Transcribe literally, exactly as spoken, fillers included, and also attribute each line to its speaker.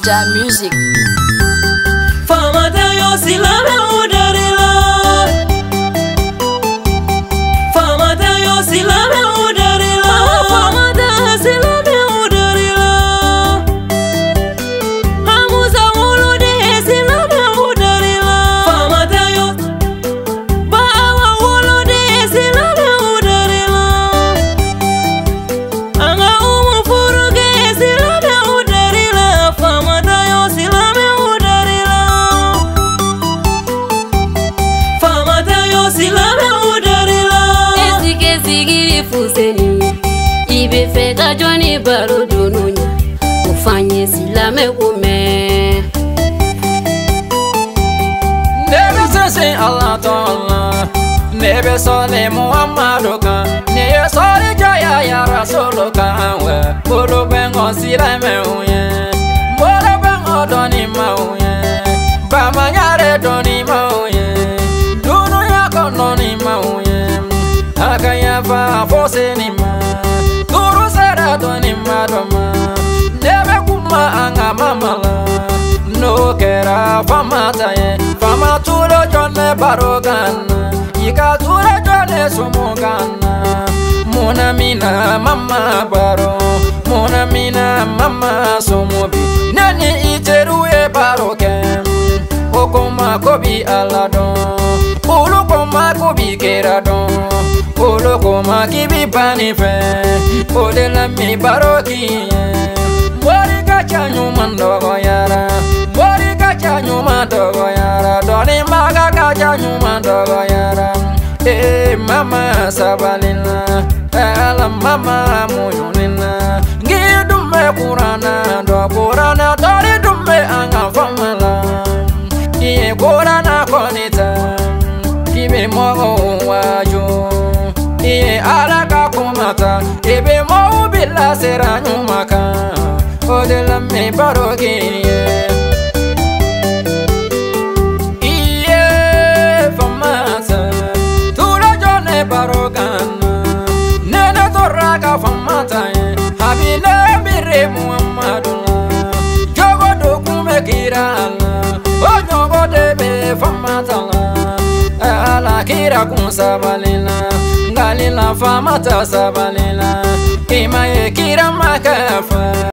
Speaker 1: Da music.
Speaker 2: Famata yo silame udarila. Famata yo silame udarila. Famata silame udarila. Hamuza mulode silame udarila. Famata yo bawa mulode silame udarila. Anga umu furuge silame udarila. Famata yo silame udarila. Famata yo silame udarila.
Speaker 1: Esike sigiri fuseni ibe feka joni baro dununya ufanye silame kume.
Speaker 2: Nebe sese Allah Ta'ala, nebe sole Muhammadu kan, nebe sole jaya ya Rasulu kan we. Bolo bengo silame uye, bolo bengo doni ma uye, bama nyare doni ma uye, dunu ya kononi ma uye, akaya fa fose ni ma, turu sera doni ma doma, nebe kuma anga mamala. No kera famata ye, fama turo jone barogana, ika turo jone sumugana. Mona mina mama baro, mona mina mama sumubi. Nani iteruye barokem, okoma kobi aladon, ulukoma kobi keradon, ulukoma kibi panife, odela mi baroki. Wari kacha nyuma ndogo yara, wari kacha nyuma ndogo yara, doni maga kacha nyuma ndogo yara. Eh mama sabalina, ala mama muyunina. Ngidume kurana, do kurana, dori dume anga famala. Iye kurana konita, kibe mogo wajo. Iye alaka kumata, kibe mogo bila sera nyumaka. Odela me barogi iye famata tula jone barogana nena toraka famata habile bire Muhammadullah jogo dokume kirala o jogo debe famata ala kira kun sabalila ngalila famata sabalila imaye kira makafa.